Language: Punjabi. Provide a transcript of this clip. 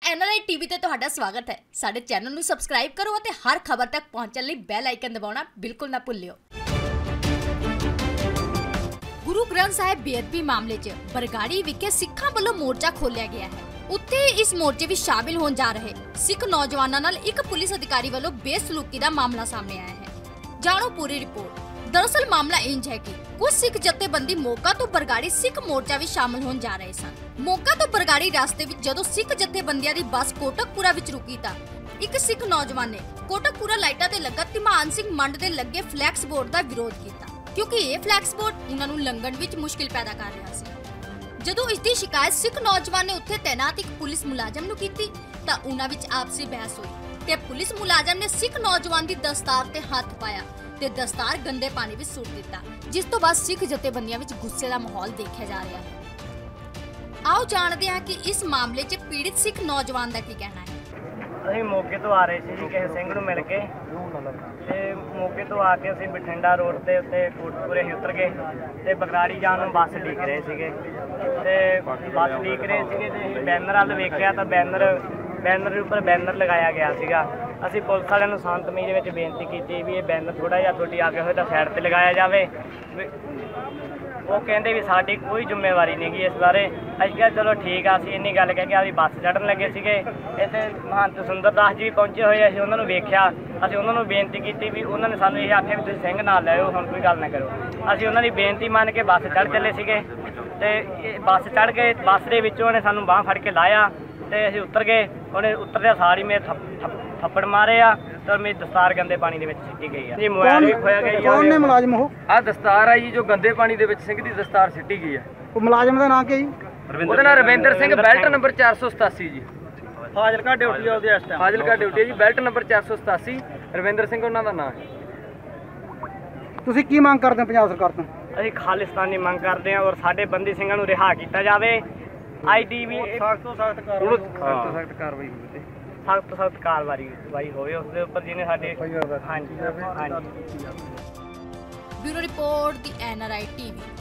NRI TV ਤੇ ਤੁਹਾਡਾ ਸਵਾਗਤ ਹੈ। ਸਾਡੇ ਚੈਨਲ ਨੂੰ ਸਬਸਕ੍ਰਾਈਬ ਕਰੋ ਅਤੇ ਹਰ ਖਬਰ ਤੱਕ ਪਹੁੰਚਣ ਲਈ ਬੈਲ ਆਈਕਨ ਦਬਾਉਣਾ ਬਿਲਕੁਲ ਨਾ ਭੁੱਲਿਓ। ਗੁਰੂ ਗ੍ਰੰਥ ਸਾਹਿਬ ਬੇਅਦਬੀ ਮਾਮਲੇ 'ਚ ਬਰਗਾੜੀ ਵਿਖੇ ਸਿੱਖਾਂ ਵੱਲੋਂ ਮੋਰਚਾ ਖੋਲ੍ਹਿਆ ਗਿਆ ਹੈ। ਉੱਥੇ ਇਸ ਮੋਰਚੇ ਵਿੱਚ ਸ਼ਾਮਿਲ ਹੋਣ ਜਾ ਰਹੇ ਸਿੱਖ ਨੌਜਵਾਨਾਂ ਨਾਲ ਇੱਕ ਪੁਲਿਸ ਅਧਿਕਾਰੀ ਵੱਲੋਂ ਬੇਸਲੂਕੀ ਦਾ ਮਾਮਲਾ ਸਾਹਮਣੇ ਆਇਆ ਹੈ। ਜਾਣੋ ਪੂਰੀ ਰਿਪੋਰਟ। दरअसल मामला इंज है कि कुछ सिख जथेबंदी मोगा तो बरगाड़ी सिख मोर्चा में शामिल होने जा रहे सन। मोगा तो बरगाड़ी रास्ते में जदों सिख जथेबंदियां दी बस कोटकपुरा विच रुकी तां एक सिख नौजवान ने कोटकपुरा लाइटां ते लगा ਧਿਮਾਨ ਸਿੰਘ ਮੰਡ ਦੇ ਲੱਗੇ ਫਲੈਕਸ ਬੋਰਡ ਦਾ ਵਿਰੋਧ ਕੀਤਾ क्योंकि ਇਹ ਫਲੈਕਸ ਬੋਰਡ ਉਹਨਾਂ ਨੂੰ ਲੰਘਣ ਵਿੱਚ ਮੁਸ਼ਕਿਲ ਪੈਦਾ ਕਰ ਰਿਹਾ ਸੀ। ਜਦੋਂ ਇਸ ਦੀ ਸ਼ਿਕਾਇਤ ਸਿੱਖ ਨੌਜਵਾਨ ਨੇ ਉੱਥੇ ਤੈਨਾਤ ਇੱਕ ਪੁਲਿਸ ਮੁਲਾਜ਼ਮ ਨੂੰ ਕੀਤੀ ਤਾਂ ਉਹਨਾਂ ਵਿੱਚ ਆਪਸੀ ਬਹਿਸ ਹੋਈ ਤੇ ਪੁਲਿਸ ਮੁਲਾਜ਼ਮ ਨੇ ਸਿੱਖ ਨੌਜਵਾਨ ਦੀ ਦਸਤਾਰ ਤੇ ਹੱਥ ਪਾਇਆ ਤੇ ਦਸਤਾਰ ਗੰਦੇ ਪਾਣੀ ਵਿੱਚ ਸੁੱਟ ਦਿੱਤਾ, ਜਿਸ ਤੋਂ ਬਾਅਦ ਸਿੱਖ ਜਥੇਬੰਦੀਆਂ ਵਿੱਚ ਗੁੱਸੇ ਦਾ ਮਾਹੌਲ ਦੇਖਿਆ ਜਾ ਰਿਹਾ ਹੈ। ਆਓ ਜਾਣਦੇ ਹਾਂ ਕਿ ਇਸ ਮਾਮਲੇ 'ਚ ਪੀੜਿਤ ਸਿੱਖ ਨੌਜਵਾਨ ਦਾ ਕੀ ਕਹਿਣਾ ਹੈ। ਅਸੀਂ ਮੋਗੇ ਤੋਂ ਆ ਰਹੇ ਸੀ ਜੀ ਕਿਸੇ ਸਿੰਘ ਨੂੰ ਮਿਲ ਕੇ ਤੇ ਮੋਗੇ ਤੋਂ ਆ ਕੇ ਅਸੀਂ ਬਠਿੰਡਾ ਰੋਡ ਤੇ ਉੱਤੇ ਕੋਟਕਪੂਰੇ ਹੀ ਉਤਰ ਗਏ ਤੇ ਬਗਰਾੜੀ ਜਾਣ ਨੂੰ ਬੱਸ ਡੀਕ ਰਹੇ ਸੀਗੇ ਤੇ ਬੱਸ ਡੀਕ ਰਹੇ ਸੀਗੇ ਤੇ ਅਸੀਂ ਬੈਨਰ ਵੱਲ ਵੇਖਿਆ ਤਾਂ ਬੈਨਰ ਦੇ ਉੱਪਰ ਬੈਨਰ ਲਗਾਇਆ ਗਿਆ ਸੀਗਾ। ਅਸੀਂ ਪੁਲਿਸ ਵਾਲਿਆਂ ਨੂੰ ਸ਼ਾਂਤਮਈ ਦੇ ਵਿੱਚ ਬੇਨਤੀ ਕੀਤੀ ਵੀ ਇਹ ਬੈਨਰ ਥੋੜ੍ਹਾ ਜਿਹਾ ਤੁਹਾਡੀ ਅੱਗੇ ਹੋਏ ਤਾਂ ਸਾਈਡ 'ਤੇ ਲਗਾਇਆ ਜਾਵੇ। ਉਹ ਕਹਿੰਦੇ ਵੀ ਸਾਡੀ ਕੋਈ ਜ਼ਿੰਮੇਵਾਰੀ ਨਹੀਂ ਗੀ ਇਸ ਬਾਰੇ। ਅਸੀਂ ਕਿਹਾ ਚਲੋ ਠੀਕ ਆ। ਅਸੀਂ ਇੰਨੀ ਗੱਲ ਕਹਿ ਕੇ ਆਪਣੀ ਬੱਸ ਚੜ੍ਹਨ ਲੱਗੇ ਸੀਗੇ। ਇੱਥੇ ਮਹੰਤ ਸੁੰਦਰਦਾਸ ਜੀ ਵੀ ਪਹੁੰਚੇ ਹੋਏ। ਅਸੀਂ ਉਹਨਾਂ ਨੂੰ ਵੇਖਿਆ, ਅਸੀਂ ਉਹਨਾਂ ਨੂੰ ਬੇਨਤੀ ਕੀਤੀ ਵੀ ਉਹਨਾਂ ਨੇ ਸਾਨੂੰ ਇਹ ਆਖਿਆ ਵੀ ਤੁਸੀਂ ਸਿੰਘ ਨਾਲ ਲੈ ਆਓ, ਹੁਣ ਕੋਈ ਗੱਲ ਨਾ ਕਰੋ। ਅਸੀਂ ਉਹਨਾਂ ਦੀ ਬੇਨਤੀ ਮੰਨ ਕੇ ਬੱਸ ਚੜ੍ਹ ਚੱਲੇ ਸੀਗੇ ਤੇ ਬੱਸ ਚੜ੍ਹ ਗਏ। ਬੱਸ ਦੇ ਵਿੱਚੋਂ ਉਹਨੇ ਸਾਨੂੰ ਬਾਂਹ ਫੜ ਕੇ ਲਾਇਆ ਤੇ ਅਸੀਂ ਉਤਰ ਗਏ। ਉਹਨੇ ਉਤਰਦਿਆਂ ਸਾਰੀ ਮੇਰੇ ਥੱਪੜ ਮਾਰੇ ਆ ਤੇ ਮੇਰੀ ਦਸਤਾਰ ਗੰਦੇ ਪਾਣੀ ਦੇ ਵਿੱਚ ਸਿੱਟੀ ਗਈ ਆ ਜੀ। ਮੋਬਾਈਲ ਵੀ ਖੋਇਆ ਗਿਆ। ਕੌਣ ਨੇ ਮੁਲਾਜ਼ਮ? ਉਹ ਆ ਦਸਤਾਰ ਆ ਜੀ ਜੋ ਗੰਦੇ ਪਾਣੀ ਦੇ ਵਿੱਚ ਸਿੰਘ ਦੀ ਦਸਤਾਰ ਸਿੱਟੀ ਗਈ ਆ। ਉਹ ਮੁਲਾਜ਼ਮ ਦਾ ਨਾਂ ਕੀ ਹੈ ਜੀ? ਉਹਦਾ ਨਾਮ ਰਵਿੰਦਰ ਸਿੰਘ, ਬੈਲਟ ਨੰਬਰ 487 ਜੀ। ਫਾਜ਼ਿਲਕਾ ਡਿਊਟੀ ਆ ਉਹਦੀ ਇਸ ਟਾਈਮ। ਫਾਜ਼ਿਲਕਾ ਡਿਊਟੀ ਜੀ, ਬੈਲਟ ਨੰਬਰ 487 ਰਵਿੰਦਰ ਸਿੰਘ ਉਹਨਾਂ ਦਾ ਨਾਮ ਹੈ। ਤੁਸੀਂ ਕੀ ਮੰਗ ਕਰਦੇ ਹੋ ਪੰਜਾਬ ਸਰਕਾਰ ਤੋਂ? ਅਸੀਂ ਖਾਲਿਸਤਾਨੀ ਮੰਗ ਕਰਦੇ ਹਾਂ ਔਰ ਸਾਡੇ ਬੰਦੀ ਸਿੰਘਾਂ ਨੂੰ ਰਿਹਾ ਕੀਤਾ ਜਾਵੇ। ਵੀ ਸਖਤ ਤੋਂ ਸਖਤ ਕਾਰਵਾਈ ਹੋਵੇ ਤੇ ਸਖਤ ਤੋਂ ਸਖਤ ਕਾਰਵਾਈ ਹੋਵੇ ਉਸ ਦੇ ਉੱਪਰ ਜਿਹਨੇ ਸਾਡੇ ਹਾਂਜੀ। ਬਿਊਰੋ ਰਿਪੋਰਟ ਦੀ NRI TV।